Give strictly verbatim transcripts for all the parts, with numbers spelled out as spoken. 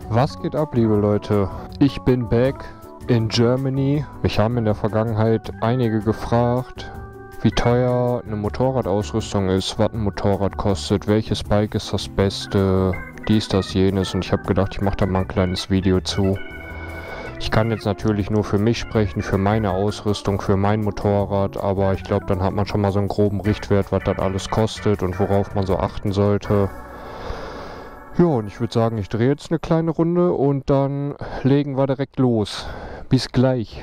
Was geht ab, liebe Leute? Ich bin back in Germany. Mich haben in der Vergangenheit einige gefragt, wie teuer eine Motorradausrüstung ist, was ein Motorrad kostet, welches Bike ist das Beste, dies, das, jenes. Und ich habe gedacht, ich mache da mal ein kleines Video zu. Ich kann jetzt natürlich nur für mich sprechen, für meine Ausrüstung, für mein Motorrad, aber ich glaube, dann hat man schon mal so einen groben Richtwert, was das alles kostet und worauf man so achten sollte. Ja, und ich würde sagen, ich drehe jetzt eine kleine Runde und dann legen wir direkt los. Bis gleich.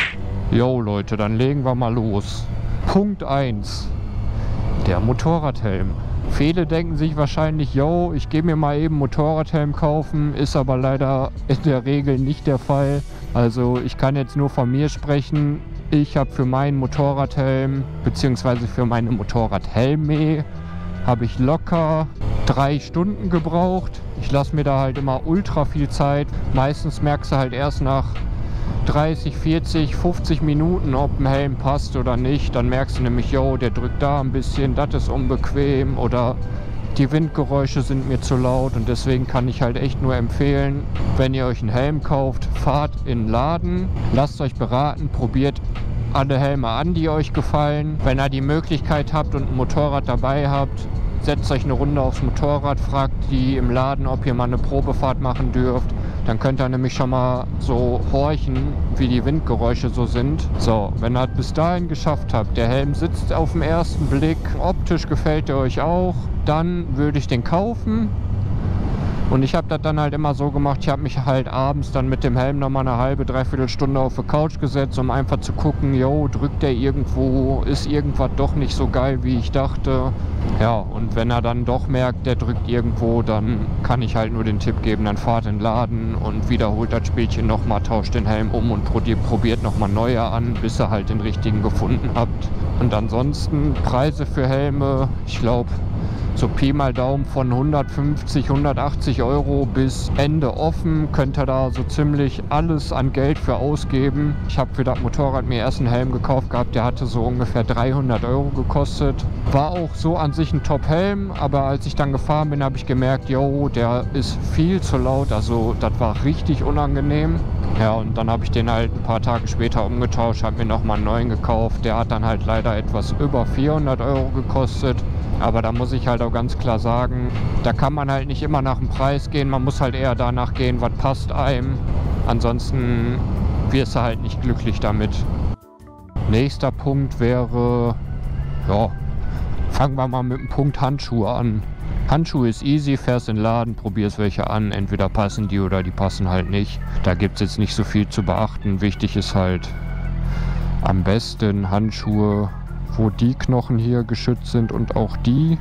Jo Leute, dann legen wir mal los. Punkt eins. Der Motorradhelm. Viele denken sich wahrscheinlich, yo, ich gehe mir mal eben Motorradhelm kaufen, ist aber leider in der Regel nicht der Fall. Also ich kann jetzt nur von mir sprechen. Ich habe für meinen Motorradhelm, beziehungsweise für meine Motorradhelme, habe ich locker drei Stunden gebraucht. Ich lasse mir da halt immer ultra viel Zeit. Meistens merkst du halt erst nach dreißig, vierzig, fünfzig Minuten, ob ein Helm passt oder nicht. Dann merkst du nämlich, yo, der drückt da ein bisschen, das ist unbequem oder die Windgeräusche sind mir zu laut. Und deswegen kann ich halt echt nur empfehlen, wenn ihr euch einen Helm kauft, fahrt in den Laden, lasst euch beraten, probiert alle Helme an, die euch gefallen. Wenn ihr die Möglichkeit habt und ein Motorrad dabei habt, setzt euch eine Runde aufs Motorrad, fragt die im Laden, ob ihr mal eine Probefahrt machen dürft. Dann könnt ihr nämlich schon mal so horchen, wie die Windgeräusche so sind. So, wenn ihr es bis dahin geschafft habt, der Helm sitzt auf den ersten Blick, optisch gefällt er euch auch, dann würde ich den kaufen. Und ich habe das dann halt immer so gemacht, ich habe mich halt abends dann mit dem Helm nochmal eine halbe, dreiviertel Stunde auf die Couch gesetzt, um einfach zu gucken, yo, drückt der irgendwo, ist irgendwas doch nicht so geil, wie ich dachte. Ja, und wenn er dann doch merkt, der drückt irgendwo, dann kann ich halt nur den Tipp geben, dann fahrt in den Laden und wiederholt das Spielchen nochmal, tauscht den Helm um und probiert nochmal neue an, bis ihr halt den richtigen gefunden habt. Und ansonsten Preise für Helme, ich glaube, so Pi mal Daumen von hundertfünfzig, hundertachtzig Euro bis Ende offen, könnt ihr da so ziemlich alles an Geld für ausgeben. Ich habe für das Motorrad mir erst einen Helm gekauft gehabt, der hatte so ungefähr dreihundert Euro gekostet. War auch so an sich ein Top-Helm, aber als ich dann gefahren bin, habe ich gemerkt, yo, der ist viel zu laut, also das war richtig unangenehm. Ja, und dann habe ich den halt ein paar Tage später umgetauscht, habe mir nochmal einen neuen gekauft. Der hat dann halt leider etwas über vierhundert Euro gekostet. Aber da muss ich halt auch ganz klar sagen, da kann man halt nicht immer nach dem Preis gehen. Man muss halt eher danach gehen, was passt einem. Ansonsten wirst du halt nicht glücklich damit. Nächster Punkt wäre, ja, fangen wir mal mit dem Punkt Handschuhe an. Handschuhe ist easy, fährst in den Laden, probierst welche an. Entweder passen die oder die passen halt nicht. Da gibt es jetzt nicht so viel zu beachten. Wichtig ist halt am besten Handschuhe, wo die Knochen hier geschützt sind und auch die.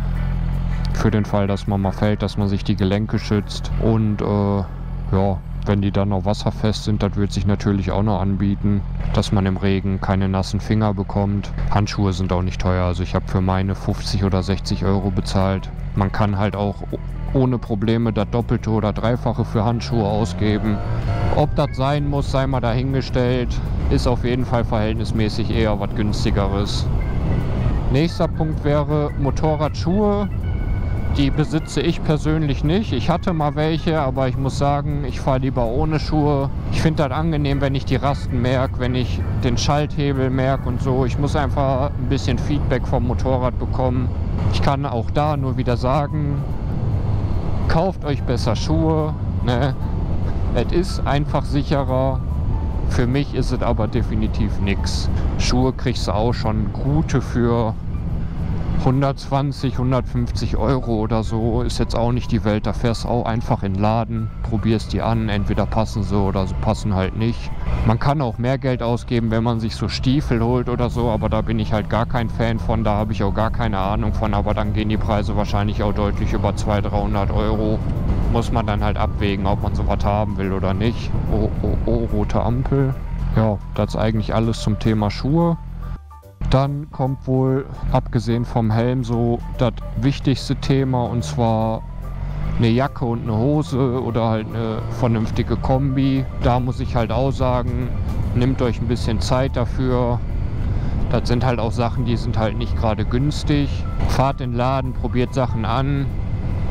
Für den Fall, dass man mal fällt, dass man sich die Gelenke schützt. Und äh, ja, wenn die dann noch wasserfest sind, das wird sich natürlich auch noch anbieten, dass man im Regen keine nassen Finger bekommt. Handschuhe sind auch nicht teuer, also ich habe für meine fünfzig oder sechzig Euro bezahlt. Man kann halt auch ohne Probleme das Doppelte oder Dreifache für Handschuhe ausgeben. Ob das sein muss, sei mal dahingestellt. Ist auf jeden Fall verhältnismäßig eher was günstigeres. Nächster Punkt wäre Motorradschuhe. Die besitze ich persönlich nicht. Ich hatte mal welche, aber ich muss sagen, ich fahre lieber ohne Schuhe. Ich finde das angenehm, wenn ich die Rasten merke, wenn ich den Schalthebel merke und so. Ich muss einfach ein bisschen Feedback vom Motorrad bekommen. Ich kann auch da nur wieder sagen, kauft euch besser Schuhe. Ne? Es ist einfach sicherer. Für mich ist es aber definitiv nichts. Schuhe kriegst du auch schon gute für hundertzwanzig, hundertfünfzig Euro oder so. Ist jetzt auch nicht die Welt. Da fährst du auch einfach in den Laden, probierst die an. Entweder passen sie oder sie passen halt nicht. Man kann auch mehr Geld ausgeben, wenn man sich so Stiefel holt oder so. Aber da bin ich halt gar kein Fan von. Da habe ich auch gar keine Ahnung von. Aber dann gehen die Preise wahrscheinlich auch deutlich über zweihundert, dreihundert Euro. Muss man dann halt abwägen, ob man sowas haben will oder nicht. Oh, oh, oh, rote Ampel. Ja, das ist eigentlich alles zum Thema Schuhe. Dann kommt wohl, abgesehen vom Helm, so das wichtigste Thema, und zwar eine Jacke und eine Hose oder halt eine vernünftige Kombi. Da muss ich halt auch sagen, nehmt euch ein bisschen Zeit dafür. Das sind halt auch Sachen, die sind halt nicht gerade günstig. Fahrt in den Laden, probiert Sachen an.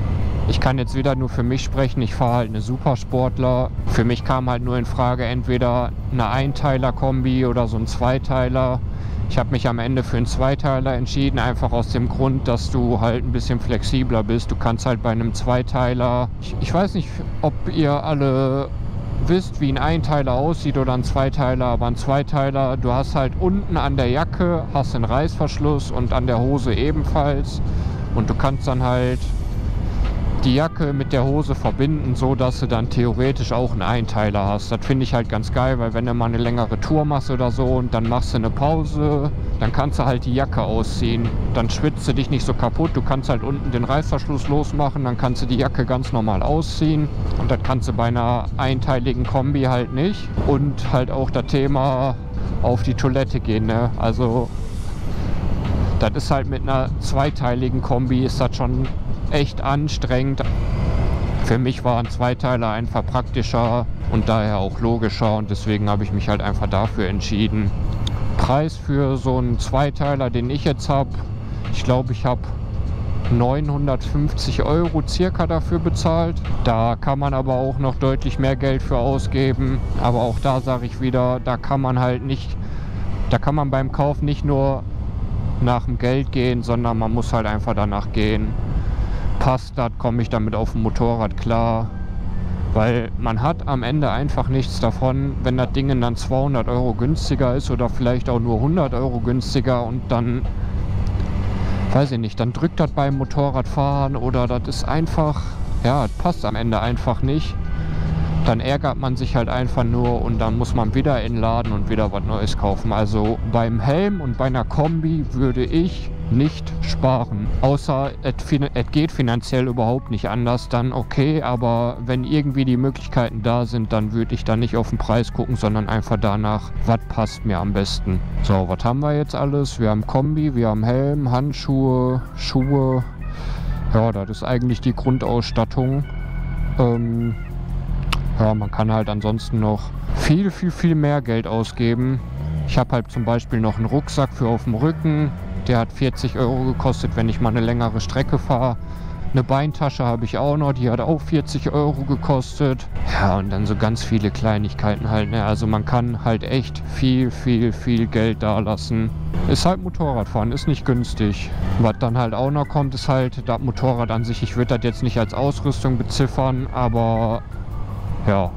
Ich kann jetzt wieder nur für mich sprechen, ich fahre halt eine Supersportler. Für mich kam halt nur in Frage entweder eine Einteiler-Kombi oder so ein Zweiteiler. Ich habe mich am Ende für einen Zweiteiler entschieden, einfach aus dem Grund, dass du halt ein bisschen flexibler bist. Du kannst halt bei einem Zweiteiler, ich, ich weiß nicht, ob ihr alle wisst, wie ein Einteiler aussieht oder ein Zweiteiler, aber ein Zweiteiler, du hast halt unten an der Jacke, hast einen Reißverschluss und an der Hose ebenfalls und du kannst dann halt die Jacke mit der Hose verbinden, so dass du dann theoretisch auch einen Einteiler hast. Das finde ich halt ganz geil, weil wenn du mal eine längere Tour machst oder so und dann machst du eine Pause, dann kannst du halt die Jacke ausziehen. Dann schwitzt du dich nicht so kaputt. Du kannst halt unten den Reißverschluss losmachen, dann kannst du die Jacke ganz normal ausziehen. Und das kannst du bei einer einteiligen Kombi halt nicht. Und halt auch das Thema auf die Toilette gehen, ne? Also das ist halt mit einer zweiteiligen Kombi ist das schon echt anstrengend. Für mich war ein Zweiteiler einfach praktischer und daher auch logischer und deswegen habe ich mich halt einfach dafür entschieden. Preis für so einen Zweiteiler, den ich jetzt habe, ich glaube, ich habe neunhundertfünfzig Euro circa dafür bezahlt. Da kann man aber auch noch deutlich mehr Geld für ausgeben. Aber auch da sage ich wieder, da kann man halt nicht, da kann man beim Kauf nicht nur nach dem Geld gehen, sondern man muss halt einfach danach gehen. Passt das, komme ich damit auf dem Motorrad klar, weil man hat am Ende einfach nichts davon, wenn das Ding dann zweihundert Euro günstiger ist oder vielleicht auch nur hundert Euro günstiger und dann, weiß ich nicht, dann drückt das beim Motorradfahren oder das ist einfach, ja, das passt am Ende einfach nicht. Dann ärgert man sich halt einfach nur und dann muss man wieder in den Laden und wieder was Neues kaufen. Also beim Helm und bei einer Kombi würde ich nicht sparen. Außer es geht finanziell überhaupt nicht anders, dann okay, aber wenn irgendwie die Möglichkeiten da sind, dann würde ich da nicht auf den Preis gucken, sondern einfach danach, was passt mir am besten. So, was haben wir jetzt alles? Wir haben Kombi, wir haben Helm, Handschuhe, Schuhe. Ja, das ist eigentlich die Grundausstattung. Ähm, ja, man kann halt ansonsten noch viel, viel, viel mehr Geld ausgeben. Ich habe halt zum Beispiel noch einen Rucksack für auf dem Rücken. Der hat vierzig Euro gekostet, wenn ich mal eine längere Strecke fahre. Eine Beintasche habe ich auch noch, die hat auch vierzig Euro gekostet. Ja, und dann so ganz viele Kleinigkeiten halt, ne? Also man kann halt echt viel, viel, viel Geld da lassen. Ist halt Motorradfahren, ist nicht günstig. Was dann halt auch noch kommt, ist halt das Motorrad an sich. Ich würde das jetzt nicht als Ausrüstung beziffern, aber ja,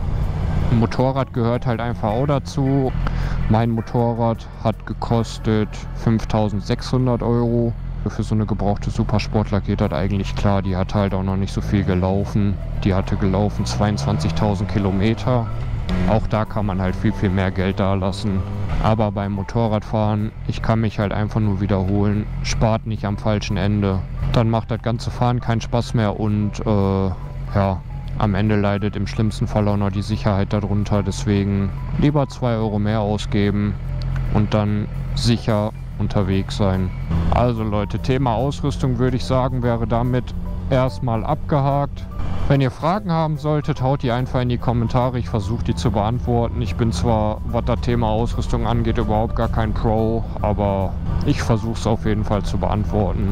ein Motorrad gehört halt einfach auch dazu. Mein Motorrad hat gekostet fünftausendsechshundert Euro. Für so eine gebrauchte Supersportler geht das eigentlich klar. Die hat halt auch noch nicht so viel gelaufen. Die hatte gelaufen zweiundzwanzigtausend Kilometer. Auch da kann man halt viel, viel mehr Geld da lassen. Aber beim Motorradfahren, ich kann mich halt einfach nur wiederholen, spart nicht am falschen Ende. Dann macht das ganze Fahren keinen Spaß mehr und äh, ja, am Ende leidet im schlimmsten Fall auch noch die Sicherheit darunter. Deswegen lieber zwei Euro mehr ausgeben und dann sicher unterwegs sein. Also Leute, Thema Ausrüstung würde ich sagen, wäre damit erstmal abgehakt. Wenn ihr Fragen haben solltet, haut die einfach in die Kommentare. Ich versuche die zu beantworten. Ich bin zwar, was das Thema Ausrüstung angeht, überhaupt gar kein Pro, aber ich versuche es auf jeden Fall zu beantworten.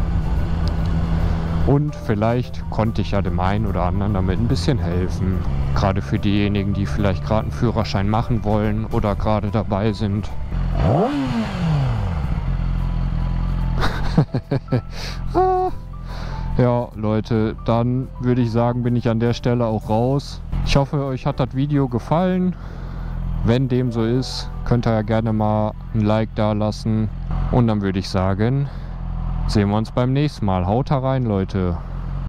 Und vielleicht konnte ich ja dem einen oder anderen damit ein bisschen helfen. Gerade für diejenigen, die vielleicht gerade einen Führerschein machen wollen oder gerade dabei sind. Ja, Leute, dann würde ich sagen, bin ich an der Stelle auch raus. Ich hoffe, euch hat das Video gefallen. Wenn dem so ist, könnt ihr ja gerne mal ein Like da lassen. Und dann würde ich sagen, sehen wir uns beim nächsten Mal. Haut rein, Leute.